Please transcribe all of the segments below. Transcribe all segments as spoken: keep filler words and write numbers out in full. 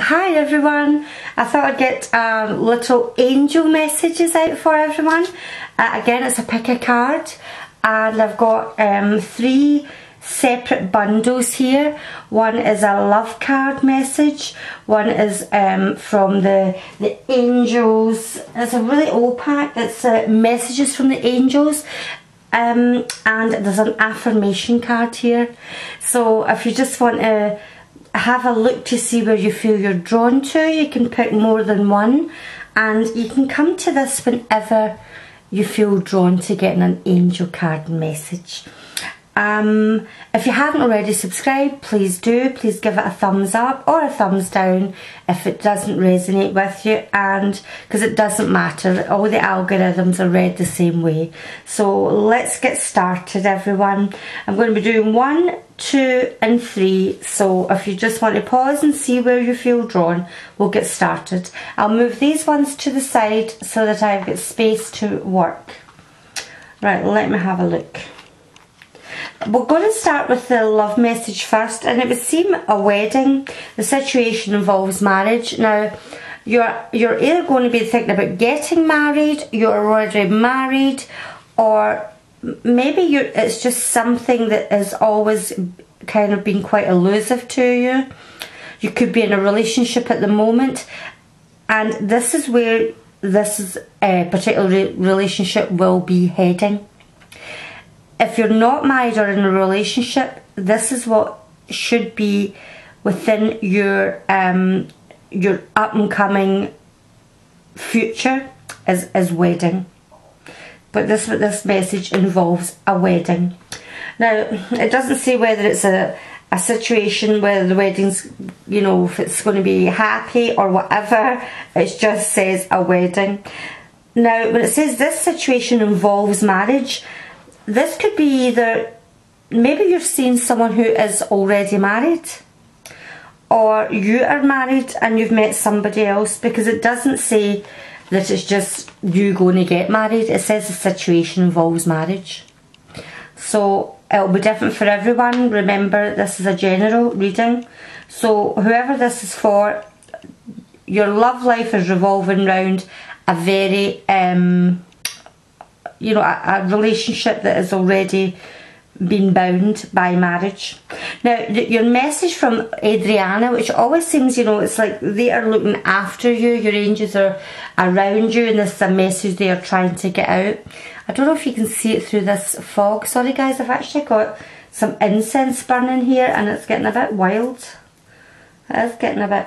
Hi everyone, I thought I'd get um, little angel messages out for everyone. Uh, again, it's a pick a card, and I've got um, three separate bundles here. One is a love card message, one is um, from the, the angels. It's a really old pack, it's uh, messages from the angels. Um, and there's an affirmation card here. So if you just want to have a look to see where you feel you're drawn to, you can pick more than one, and you can come to this whenever you feel drawn to getting an angel card message. Um, if you haven't already subscribed, please do. Please give it a thumbs up or a thumbs down if it doesn't resonate with you, and because it doesn't matter, all the algorithms are read the same way. So let's get started, everyone. I'm going to be doing one, two and three, so if you just want to pause and see where you feel drawn, we'll get started. I'll move these ones to the side so that I've got space to work. Right, let me have a look. We're going to start with the love message first, and it would seem a wedding. The situation involves marriage. Now, you're you're either going to be thinking about getting married, you're already married, or maybe you're, it's just something that has always kind of been quite elusive to you. You could be in a relationship at the moment, and this is where this is a particular relationship will be heading. If you're not married or in a relationship, this is what should be within your um, your up and coming future is, is wedding. But this this message involves a wedding. Now, it doesn't say whether it's a, a situation where the wedding's, you know, if it's going to be happy or whatever. It just says a wedding. Now, when it says this situation involves marriage, this could be either, maybe you're seeing someone who is already married, or you are married and you've met somebody else, because it doesn't say that it's just you going to get married. It says the situation involves marriage. So it'll be different for everyone. Remember, this is a general reading. So whoever this is for, your love life is revolving around a very, um, you know, a, a relationship that has already been bound by marriage. Now, your message from Adriana, which always seems, you know, it's like they are looking after you, your angels are around you, and this is a message they are trying to get out. I don't know if you can see it through this fog. Sorry guys, I've actually got some incense burning here and it's getting a bit wild. It is getting a bit...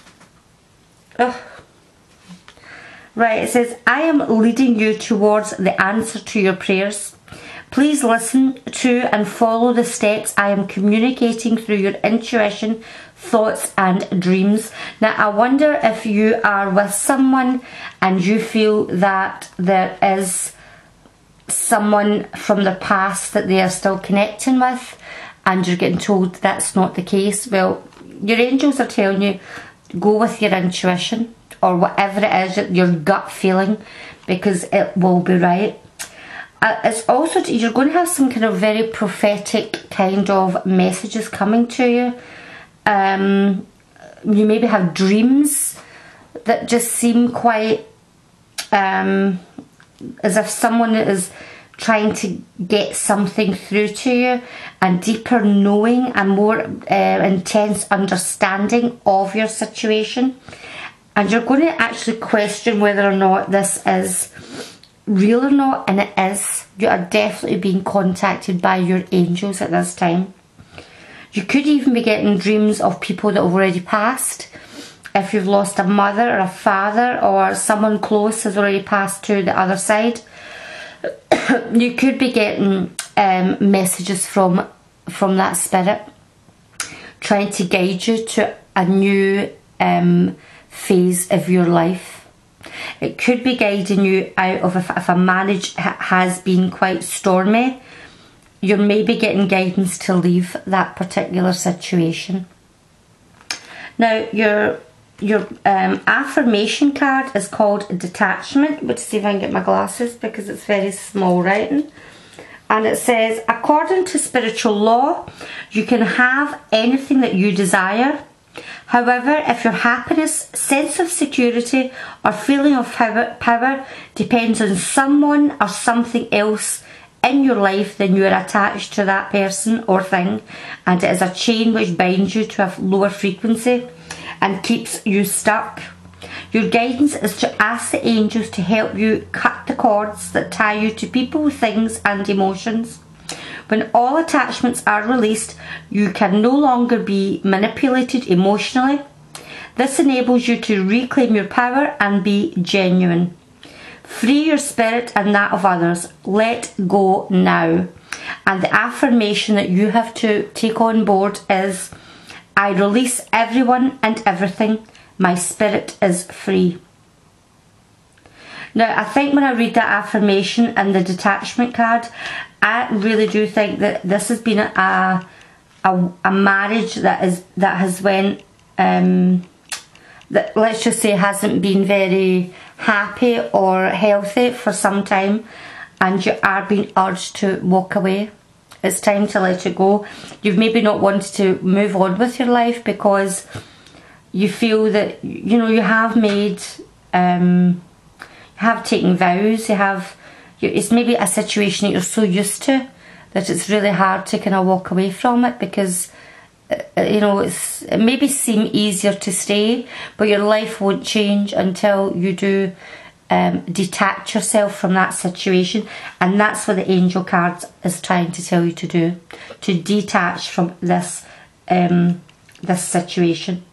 Ugh. Right, it says, I am leading you towards the answer to your prayers. Please listen to and follow the steps I am communicating through your intuition, thoughts and dreams. Now, I wonder if you are with someone and you feel that there is someone from the past that they are still connecting with, and you're getting told that's not the case. Well, your angels are telling you, go with your intuition, or whatever it is, your gut feeling, because it will be right. Uh, it's also, you're going to have some kind of very prophetic kind of messages coming to you. Um, you maybe have dreams that just seem quite um, as if someone is trying to get something through to you, and deeper knowing and more uh, intense understanding of your situation. And you're going to actually question whether or not this is real or not, and it is. You are definitely being contacted by your angels at this time. You could even be getting dreams of people that have already passed. If you've lost a mother or a father, or someone close has already passed to the other side, you could be getting um, messages from, from that spirit trying to guide you to a new um, phase of your life. It could be guiding you out of, if, if a marriage ha has been quite stormy, you're maybe getting guidance to leave that particular situation. Now, your your um, affirmation card is called Detachment. Let's see if I can get my glasses because it's very small writing. And it says, according to spiritual law, you can have anything that you desire. However, if your happiness, sense of security or feeling of power, power depends on someone or something else in your life, then you are attached to that person or thing, and it is a chain which binds you to a lower frequency and keeps you stuck. Your guidance is to ask the angels to help you cut the cords that tie you to people, things and emotions. When all attachments are released, you can no longer be manipulated emotionally. This enables you to reclaim your power and be genuine. Free your spirit and that of others. Let go now. And the affirmation that you have to take on board is, I release everyone and everything. My spirit is free. Now, I think when I read that affirmation and the detachment card, I really do think that this has been a a, a marriage that is that has went um, that, let's just say, hasn't been very happy or healthy for some time, and you are being urged to walk away. It's time to let it go. You've maybe not wanted to move on with your life because you feel that, you know, you have made, um, you have taken vows, you have, it's maybe a situation that you're so used to that it's really hard to kind of walk away from it because, you know, it's, it maybe seem easier to stay, but your life won't change until you do um, detach yourself from that situation. And that's what the angel cards is trying to tell you to do, to detach from this um, this situation.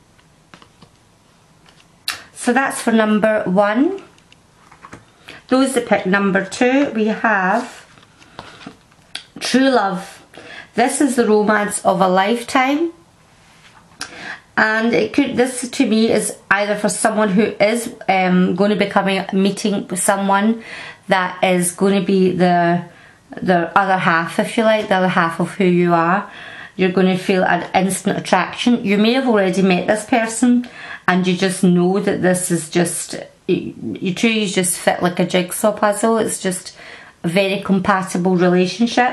So that's for number one. Those that pick number two, we have true love. This is the romance of a lifetime, and it could, this to me is either for someone who is um, going to be coming meeting with someone that is going to be the the other half, if you like, the other half of who you are. You're going to feel an instant attraction. You may have already met this person and you just know that this is just, you two you just fit like a jigsaw puzzle. It's just a very compatible relationship.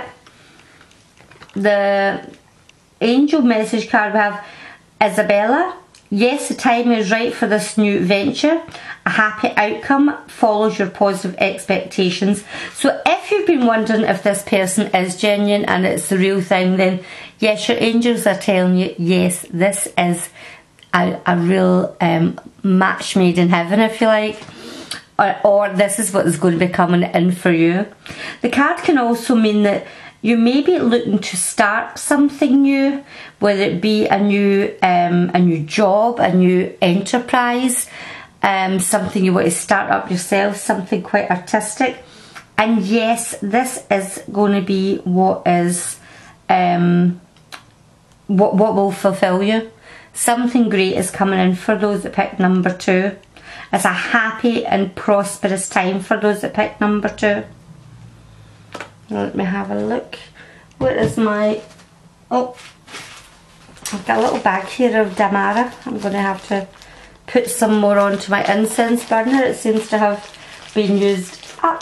The angel message card, we have Isabella. Yes, the time is right for this new venture. A happy outcome follows your positive expectations. So if you've been wondering if this person is genuine and it's the real thing, then yes, your angels are telling you, yes, this is a, a real um, match made in heaven, if you like. Or, or this is what is going to be coming in for you. The card can also mean that you may be looking to start something new, whether it be a new um, a new job, a new enterprise, um, something you want to start up yourself, something quite artistic. And yes, this is going to be what is um, what what will fulfill you. Something great is coming in for those that pick number two. It's a happy and prosperous time for those that pick number two. Let me have a look. Where is my... Oh, I've got a little bag here of Damara. I'm going to have to put some more onto my incense burner. It seems to have been used up.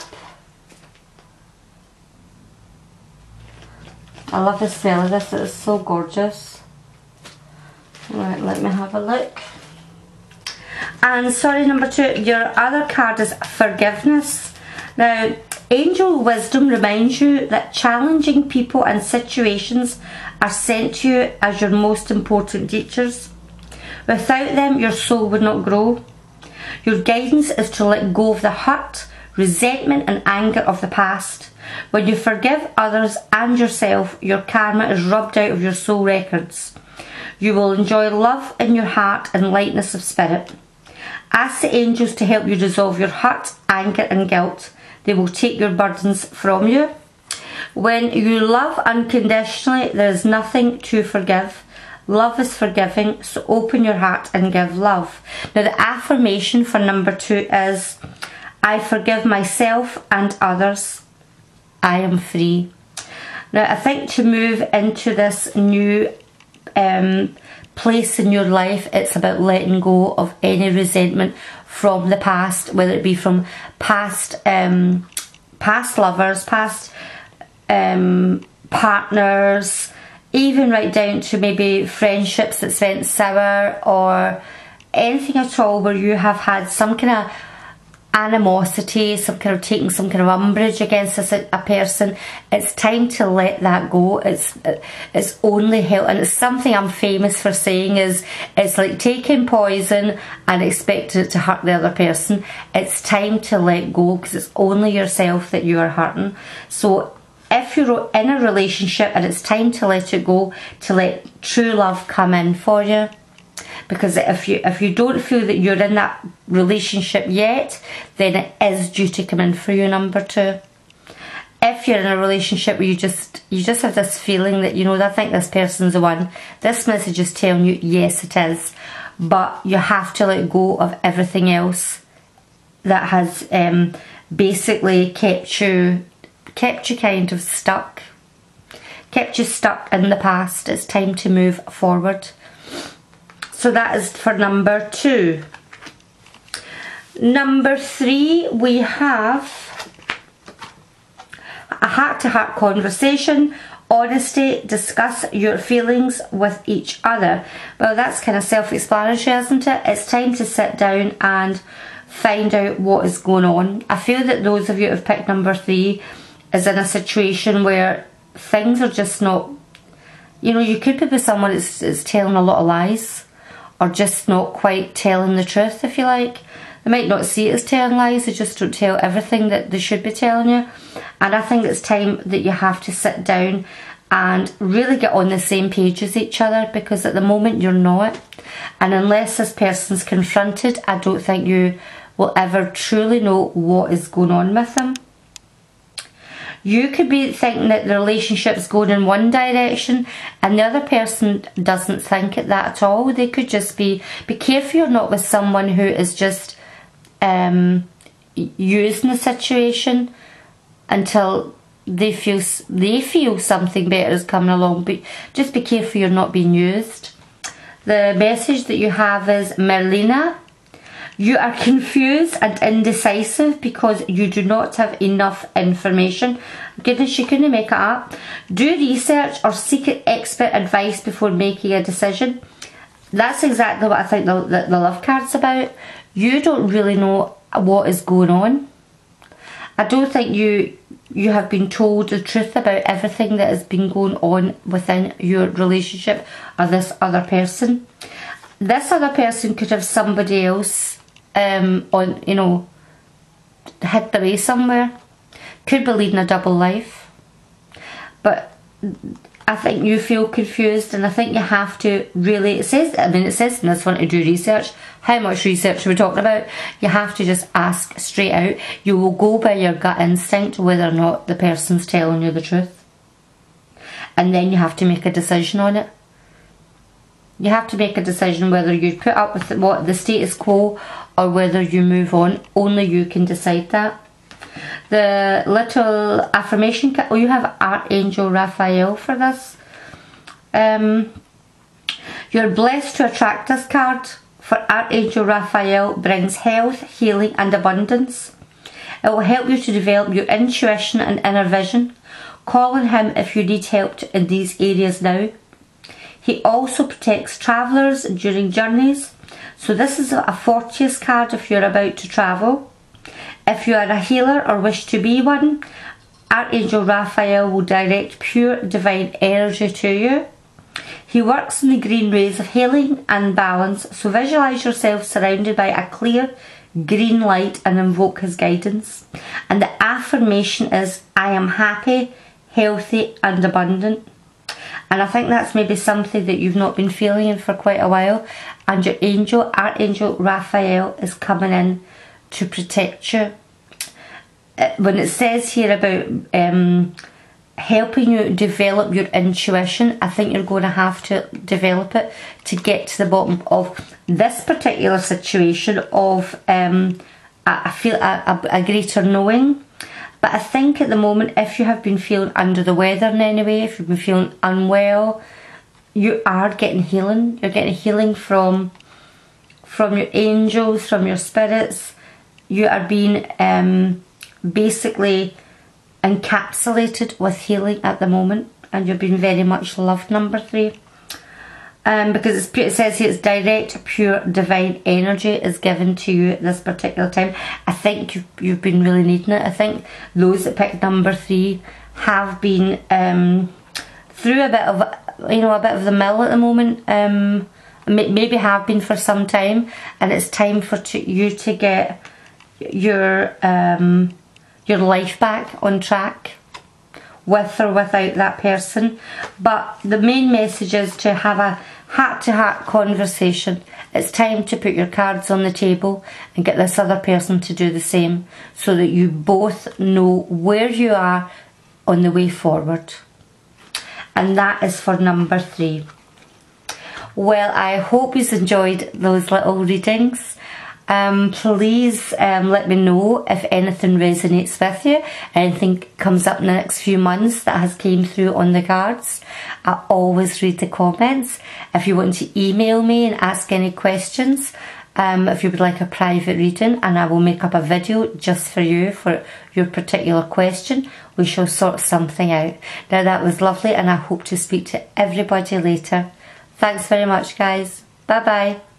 I love the smell of this. It is so gorgeous. Right, let me have a look. And sorry, number two, your other card is forgiveness. Now, angel wisdom reminds you that challenging people and situations are sent to you as your most important teachers. Without them, your soul would not grow. Your guidance is to let go of the hurt, resentment and anger of the past. When you forgive others and yourself, your karma is rubbed out of your soul records. You will enjoy love in your heart and lightness of spirit. Ask the angels to help you resolve your hurt, anger and guilt. They will take your burdens from you. When you love unconditionally, there is nothing to forgive. Love is forgiving, so open your heart and give love. Now the affirmation for number two is, I forgive myself and others. I am free. Now I think to move into this new um, place in your life, it's about letting go of any resentment from the past, whether it be from past um, past lovers, past um, partners, even right down to maybe friendships that's went sour, or anything at all where you have had some kind of animosity, some kind of taking some kind of umbrage against a, a person. It's time to let that go. It's it's only help, and it's something I'm famous for saying, is it's like taking poison and expecting it to hurt the other person. It's time to let go, because it's only yourself that you are hurting. So if you're in a relationship and it's time to let it go, to let true love come in for you. Because if you if you don't feel that you're in that relationship yet, then it is due to come in for you, number two. If you're in a relationship where you just you just have this feeling that, you know, I think this person's the one, this message is telling you, yes it is, but you have to let go of everything else that has um, basically kept you kept you kind of stuck, kept you stuck in the past. It's time to move forward. So that is for number two. Number three, we have a heart-to-heart conversation, honesty, discuss your feelings with each other. Well, that's kind of self-explanatory, isn't it? It's time to sit down and find out what is going on. I feel that those of you who have picked number three is in a situation where things are just not, you know, you could be with someone that's, that's telling a lot of lies, or just not quite telling the truth, if you like. They might not see it as telling lies, they just don't tell everything that they should be telling you. And I think it's time that you have to sit down and really get on the same page as each other, because at the moment you're not. And unless this person's confronted, I don't think you will ever truly know what is going on with them. You could be thinking that the relationship's going in one direction and the other person doesn't think it that at all. They could just be, be careful you're not with someone who is just um, using the situation until they feel, they feel something better is coming along. But just be careful you're not being used. The message that you have is, Merlina, you are confused and indecisive because you do not have enough information. Goodness, you couldn't make it up. Do research or seek expert advice before making a decision. That's exactly what I think the, the, the love card's about. You don't really know what is going on. I don't think you you have been told the truth about everything that has been going on within your relationship or this other person. This other person could have somebody else Um, on, you know, hid away somewhere. Could be leading a double life. But I think you feel confused, and I think you have to really, it says, I mean it says in this one to do research. How much research are we talking about? You have to just ask straight out. You will go by your gut instinct whether or not the person's telling you the truth. And then you have to make a decision on it. You have to make a decision whether you put up with what the status quo or whether you move on. Only you can decide that. The little affirmation, oh, you have Archangel Raphael for this. Um, you're blessed to attract this card, for Archangel Raphael brings health, healing and abundance. It will help you to develop your intuition and inner vision. Call on him if you need help in these areas now. He also protects travellers during journeys. So this is a fortieth card if you're about to travel. If you are a healer or wish to be one, Archangel Raphael will direct pure divine energy to you. He works in the green rays of healing and balance, so visualise yourself surrounded by a clear green light and invoke his guidance. And the affirmation is, I am happy, healthy and abundant. And I think that's maybe something that you've not been feeling in for quite a while. And your angel, Archangel Raphael, is coming in to protect you. When it says here about um, helping you develop your intuition, I think you're going to have to develop it to get to the bottom of this particular situation of um, I feel a, a, a greater knowing. But I think at the moment, if you have been feeling under the weather in any way, if you've been feeling unwell, you are getting healing. You're getting healing from from your angels, from your spirits. You are being um, basically encapsulated with healing at the moment. and you've been very much loved, number three. Um, because it's, it says here it's direct, pure, divine energy is given to you at this particular time. I think you've, you've been really needing it. I think those that picked number three have been um, through a bit of, you know, a bit of the mill at the moment. Um, maybe have been for some time, and it's time for to, you to get your um, your life back on track, with or without that person. But the main message is to have a heart-to-heart conversation. It's time to put your cards on the table and get this other person to do the same, so that you both know where you are on the way forward. And that is for number three. Well, I hope you've enjoyed those little readings. Um, please um, let me know if anything resonates with you, anything comes up in the next few months that has came through on the cards. I always read the comments. If you want to email me and ask any questions, um, if you would like a private reading, and I will make up a video just for you for your particular question, we shall sort something out. Now, that was lovely, and I hope to speak to everybody later. Thanks very much, guys. Bye bye.